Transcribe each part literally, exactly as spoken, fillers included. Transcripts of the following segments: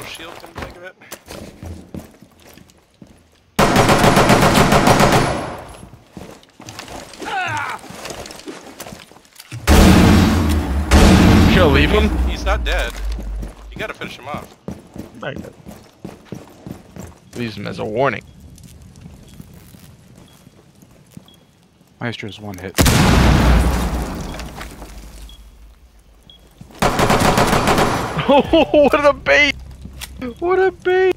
shield in the back of it. Should I leave him? He's not dead. You gotta finish him off. I got Use him as a warning. Maestro's one hit. Oh, what a bait! What a bait!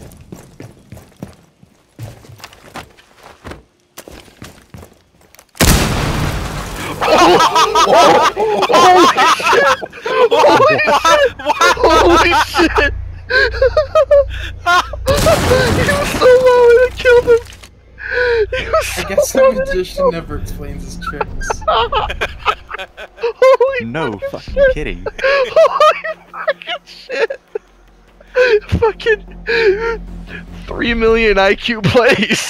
Oh, holy shit! Holy shit! He was so low and it killed him! He was so I guess low the magician never explains his tricks. Holy No fucking, fucking kidding. Holy fucking shit! Fucking three million I Q plays!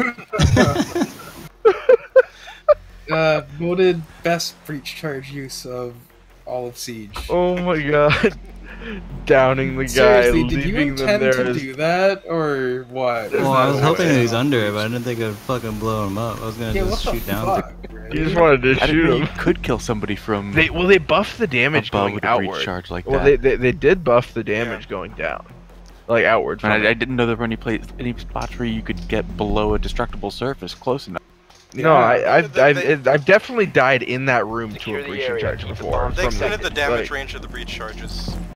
uh, voted best breach charge use of all of Siege. Oh my god. Downing the guy, Seriously, did you leaving them intend there to as... do that, or what? Well, I was no hoping way. he was under it, but I didn't think I'd fucking blow him up. I was gonna Yeah, just what shoot the down. fuck, right? You just wanted to I didn't shoot know him. you could kill somebody from They well, they buffed the damage above going with a breach outward. charge like Well, that. they, they they did buff the damage going down, like outward. And from I, I it. didn't know there were any place, any spots where you could get below a destructible surface close enough. No, I, I've, They- I've, they- I've definitely died in that room to Secure a the breaching area. charge Keep the before. bombs They from extended the damage like, range of the breach charges.